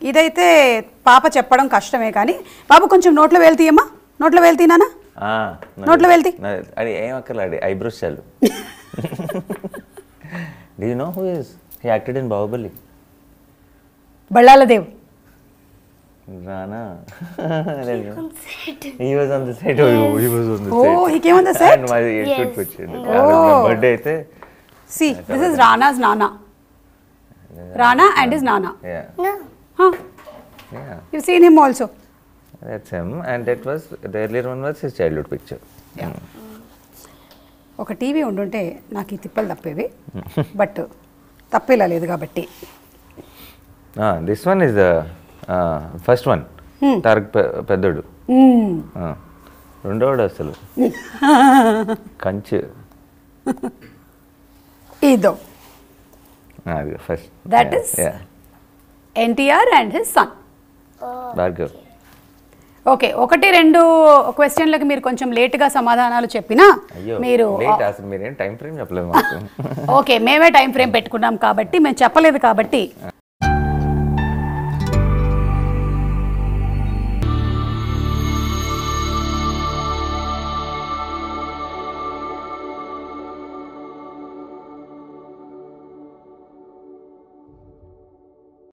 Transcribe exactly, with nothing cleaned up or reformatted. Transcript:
ఇదైతే పాప చెప్పడం కష్టమే కానీ బాబు కొంచెం నోట్లో వెళ్తీయమ్మా నోట్లో వెళ్తీనానా నోట్లో వెళ్తీ అది ఏం అక్కర్లాడి ఐబ్రోస్ చాలు Do you know who is he acted in Bahubali? Ballaladev. Rana. He was on the set. Oh, he was on the oh, set. Oh, he came on the set? And my yes. shoot picture. Oh. My birthday ite. See, this is Rana's Nana. Yeah. Rana and his Nana. Yeah. No. Huh? Yeah. You've seen him also. That's him, and that was the earlier one was his childhood picture. Yeah. Mm. ఒక TV ఉండుంటే నాకు ఈ తిప్పలు తప్పేవి but తప్పేలా లేదు కాబట్టి this one is the first one Tarak పెద్దోడు రెండోడు అసలు కంచు ఇదో first that is NTR and his son Bhargav okay ఒకటి రెండు క్వశ్చన్లకు మీరు కొంచెం లేట్గా సమాధానాలు చెప్పినా మీరు టైం ఫ్రేమ్ చెప్పలేదు ఓకే మేమే టైం ఫ్రేమ్ పెట్టుకున్నాం కాబట్టి మేము చెప్పలేదు కాబట్టి